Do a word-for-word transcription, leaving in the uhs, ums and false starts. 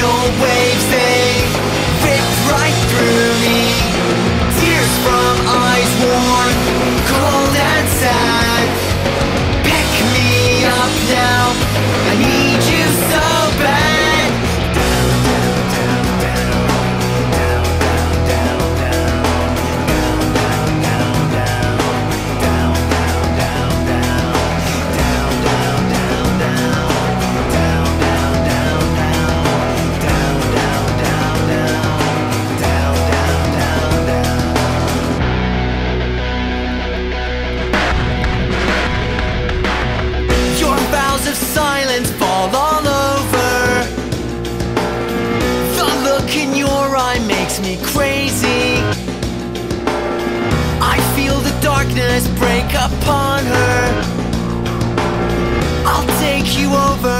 Emotional waves, they rip right through me. Tears from eyes worn cold and sad. Pick me up now, I need you so bad. Of silence fall all over. The look in your eye makes me crazy. I feel the darkness break upon her. I'll take you over